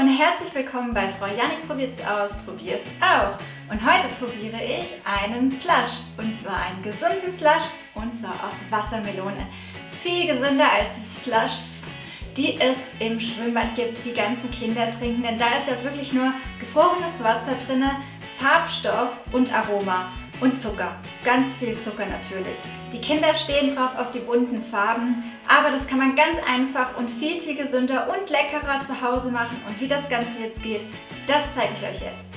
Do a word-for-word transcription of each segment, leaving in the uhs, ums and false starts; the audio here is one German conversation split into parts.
und herzlich willkommen bei Frau Jannik probiert's aus, probier's auch. Und heute probiere ich einen Slush, und zwar einen gesunden Slush, und zwar aus Wassermelone. Viel gesünder als die Slushs, die es im Schwimmbad gibt, die ganzen Kinder trinken, denn da ist ja wirklich nur gefrorenes Wasser drin, Farbstoff und Aroma und Zucker. Ganz viel Zucker natürlich. Die Kinder stehen drauf auf die bunten Farben, aber das kann man ganz einfach und viel, viel gesünder und leckerer zu Hause machen. Und wie das Ganze jetzt geht, das zeige ich euch jetzt.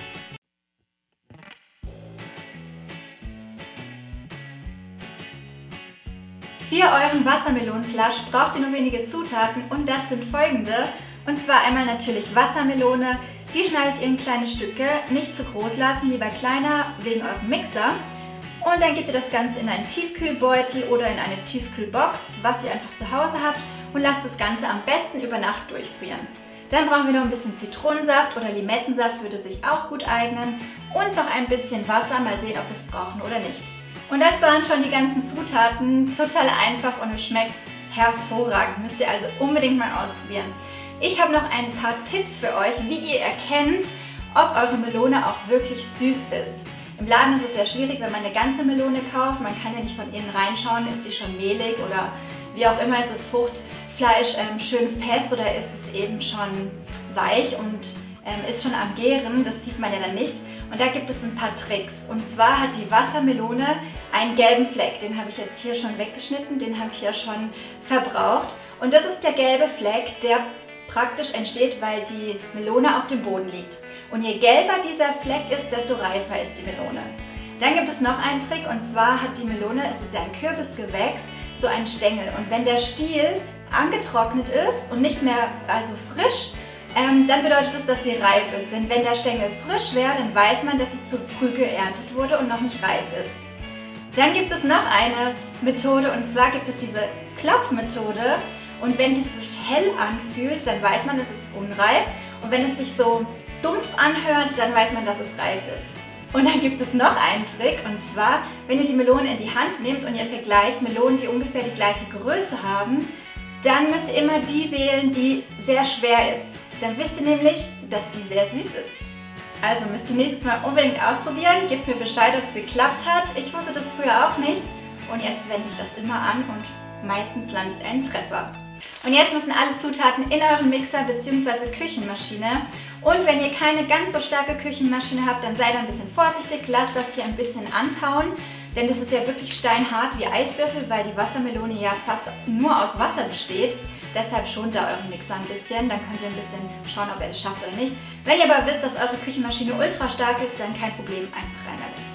Für euren Wassermelonen-Slush braucht ihr nur wenige Zutaten und das sind folgende. Und zwar einmal natürlich Wassermelone, die schneidet ihr in kleine Stücke, nicht zu groß lassen, lieber kleiner wegen eurem Mixer. Und dann gebt ihr das Ganze in einen Tiefkühlbeutel oder in eine Tiefkühlbox, was ihr einfach zu Hause habt, und lasst das Ganze am besten über Nacht durchfrieren. Dann brauchen wir noch ein bisschen Zitronensaft oder Limettensaft, würde sich auch gut eignen, und noch ein bisschen Wasser, mal sehen, ob wir es brauchen oder nicht. Und das waren schon die ganzen Zutaten, total einfach und es schmeckt hervorragend. Müsst ihr also unbedingt mal ausprobieren. Ich habe noch ein paar Tipps für euch, wie ihr erkennt, ob eure Melone auch wirklich süß ist. Im Laden ist es ja schwierig, wenn man eine ganze Melone kauft. Man kann ja nicht von innen reinschauen, ist die schon mehlig oder wie auch immer, ist das Fruchtfleisch ähm, schön fest oder ist es eben schon weich und ähm, ist schon am Gären. Das sieht man ja dann nicht. Und da gibt es ein paar Tricks. Und zwar hat die Wassermelone einen gelben Fleck. Den habe ich jetzt hier schon weggeschnitten, den habe ich ja schon verbraucht. Und das ist der gelbe Fleck, der praktisch entsteht, weil die Melone auf dem Boden liegt. Und je gelber dieser Fleck ist, desto reifer ist die Melone. Dann gibt es noch einen Trick, und zwar hat die Melone, es ist ja ein Kürbisgewächs, so einen Stängel. Und wenn der Stiel angetrocknet ist und nicht mehr also frisch, ähm, dann bedeutet es, dass sie reif ist. Denn wenn der Stängel frisch wäre, dann weiß man, dass sie zu früh geerntet wurde und noch nicht reif ist. Dann gibt es noch eine Methode, und zwar gibt es diese Klopfmethode. Und wenn es sich hell anfühlt, dann weiß man, es ist unreif. Und wenn es sich so dumpf anhört, dann weiß man, dass es reif ist. Und dann gibt es noch einen Trick, und zwar, wenn ihr die Melone in die Hand nehmt und ihr vergleicht Melonen, die ungefähr die gleiche Größe haben, dann müsst ihr immer die wählen, die sehr schwer ist. Dann wisst ihr nämlich, dass die sehr süß ist. Also müsst ihr nächstes Mal unbedingt ausprobieren. Gebt mir Bescheid, ob es geklappt hat. Ich wusste das früher auch nicht. Und jetzt wende ich das immer an und meistens lande ich einen Treffer. Und jetzt müssen alle Zutaten in euren Mixer bzw. Küchenmaschine. Und wenn ihr keine ganz so starke Küchenmaschine habt, dann seid ein bisschen vorsichtig. Lasst das hier ein bisschen antauen. Denn das ist ja wirklich steinhart wie Eiswürfel, weil die Wassermelone ja fast nur aus Wasser besteht. Deshalb schont da euren Mixer ein bisschen. Dann könnt ihr ein bisschen schauen, ob er das schafft oder nicht. Wenn ihr aber wisst, dass eure Küchenmaschine ultra stark ist, dann kein Problem, einfach rein damit.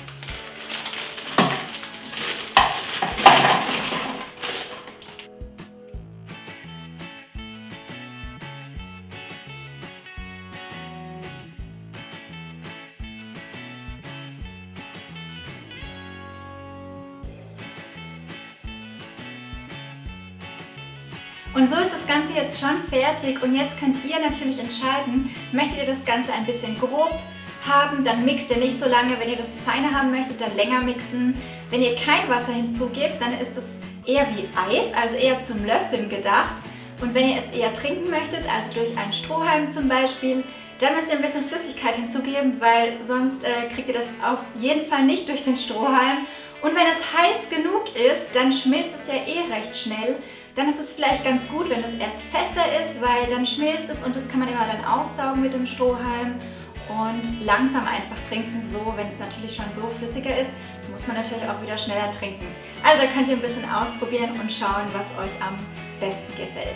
Und so ist das Ganze jetzt schon fertig, und jetzt könnt ihr natürlich entscheiden, möchtet ihr das Ganze ein bisschen grob haben, dann mixt ihr nicht so lange. Wenn ihr das feiner haben möchtet, dann länger mixen. Wenn ihr kein Wasser hinzugebt, dann ist es eher wie Eis, also eher zum Löffeln gedacht. Und wenn ihr es eher trinken möchtet, also durch einen Strohhalm zum Beispiel, dann müsst ihr ein bisschen Flüssigkeit hinzugeben, weil sonst äh, kriegt ihr das auf jeden Fall nicht durch den Strohhalm. Und wenn es heiß genug ist, dann schmilzt es ja eh recht schnell. Dann ist es vielleicht ganz gut, wenn es erst fester ist, weil dann schmilzt es und das kann man immer dann aufsaugen mit dem Strohhalm und langsam einfach trinken. So, wenn es natürlich schon so flüssiger ist, muss man natürlich auch wieder schneller trinken. Also da könnt ihr ein bisschen ausprobieren und schauen, was euch am besten gefällt.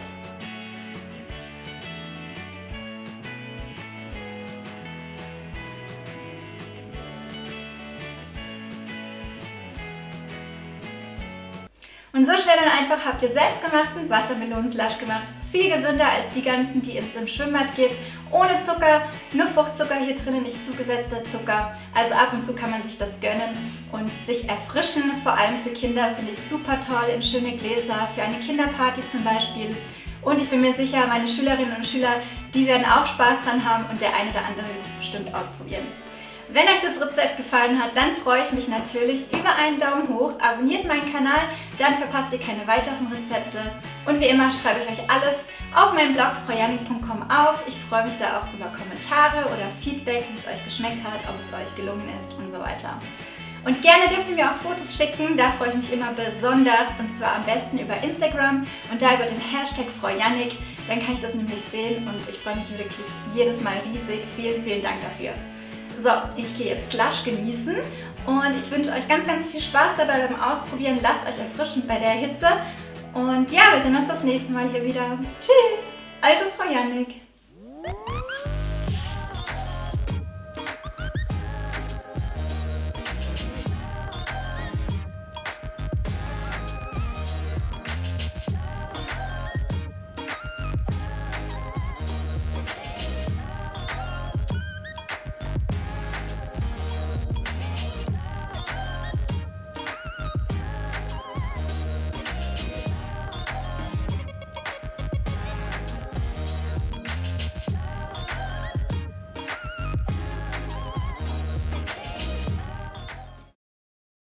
Und so schnell und einfach habt ihr selbstgemachten Wassermelonen-Slush gemacht. Viel gesünder als die ganzen, die es im Schwimmbad gibt. Ohne Zucker, nur Fruchtzucker hier drinnen, nicht zugesetzter Zucker. Also ab und zu kann man sich das gönnen und sich erfrischen. Vor allem für Kinder finde ich super toll, in schöne Gläser, für eine Kinderparty zum Beispiel. Und ich bin mir sicher, meine Schülerinnen und Schüler, die werden auch Spaß dran haben und der eine oder andere wird es bestimmt ausprobieren. Wenn euch das Rezept gefallen hat, dann freue ich mich natürlich über einen Daumen hoch. Abonniert meinen Kanal, dann verpasst ihr keine weiteren Rezepte. Und wie immer schreibe ich euch alles auf meinem Blog frau jannik punkt com auf. Ich freue mich da auch über Kommentare oder Feedback, wie es euch geschmeckt hat, ob es euch gelungen ist und so weiter. Und gerne dürft ihr mir auch Fotos schicken, da freue ich mich immer besonders, und zwar am besten über Instagram und da über den Hashtag Frau Jannik. Dann kann ich das nämlich sehen und ich freue mich wirklich jedes Mal riesig. Vielen, vielen Dank dafür. So, ich gehe jetzt Slush genießen und ich wünsche euch ganz, ganz viel Spaß dabei beim Ausprobieren. Lasst euch erfrischen bei der Hitze und ja, wir sehen uns das nächste Mal hier wieder. Tschüss, eure Frau Jannik.